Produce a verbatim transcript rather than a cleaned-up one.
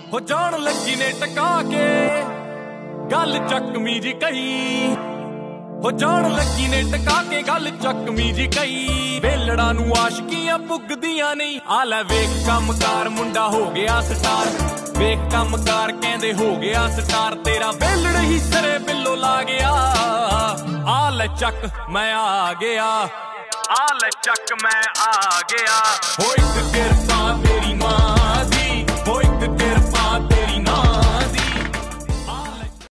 ਹੋ ਜਾਣ ਲੱਗੀ ਨੇ ਟਕਾ ਕੇ ਗੱਲ ਚੱਕਮੀ ਜੀ ਕਹੀ। ਹੋ ਜਾਣ ਲੱਗੀ ਨੇ ਟਕਾ ਕੇ ਗੱਲ ਚੱਕਮੀ ਜੀ ਕਹੀ। ਵੇਲੜਾਂ ਨੂੰ ਆਸ਼ਕੀਆਂ ਪੁੱਗਦੀਆਂ ਨਹੀਂ। ਆ ਲੈ ਵੇਖ ਕੰਮਕਾਰ ਮੁੰਡਾ ਹੋ ਗਿਆ ਸਟਾਰ। ਵੇਖ ਕੰਮਕਾਰ ਕਹਿੰਦੇ ਹੋ ਗਿਆ ਸਟਾਰ। ਤੇਰਾ ਵੇਲੜ ਹੀ ਸਰੇ ਬਿੱਲੋ ਲਾ ਗਿਆ। ਆ ਲੈ ਚੱਕ ਮੈਂ ਆ ਗਿਆ। ਆ ਲੈ ਚੱਕ ਮੈਂ ਆ ਗਿਆ। ਹੋ ਇੱਕ ਕਿਰਪਾ ਮੇਰੀ ਮਾਂ